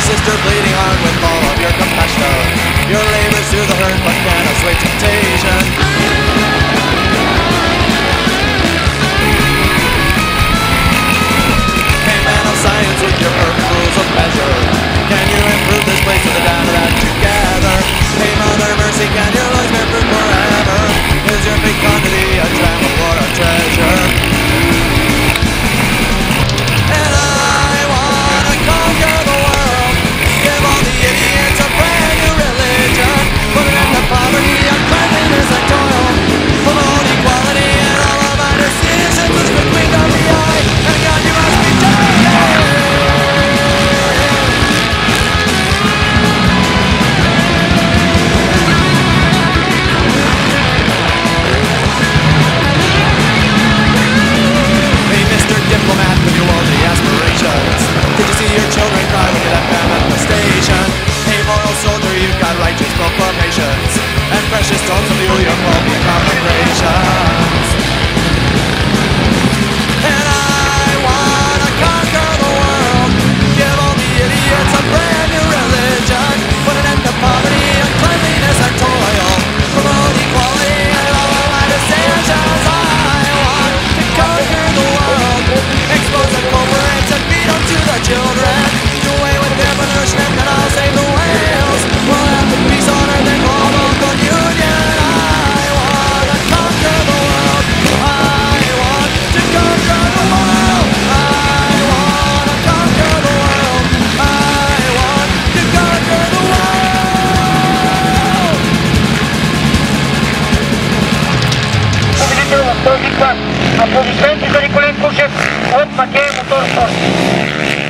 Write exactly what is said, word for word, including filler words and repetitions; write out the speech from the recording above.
sister bleeding heart with all of your compassion. Your labors through the hurt but can assuage temptation. Hey man of science with your perfect rules of measure, can you improve this place with the data that you gather? Hey Mother Mercy, can your lies be improved forever? Is your fecundity a gem or a treasure? And I wanna conquer the world, give all the idiots a brand new religion, put an end to poverty, uncleanliness and toil, promote equality and all of our decisions with the wing of the eye, and God you must be taken. Diplomat with your worldly aspirations, did you see your children cry when you left them at the station? Hey moral soldier, you've got righteous proclamations and precious stones of you, your worldly consecrations. And I wanna conquer the world, give all the idiots a brand new religion, put an end to poverty, uncleanliness and toil, promote equality and all of my decisions. I want to conquer the world, expose the corporates and feed them to the children, do away with their punishment and I'll save the whales. We'll have the peace on earth and all local union. I want to conquer the world, I want to conquer the world, I want to conquer the world, I want to conquer the world. Повелитель Восточника, оппозиционный Николай Кушев от Матея Моторспорт.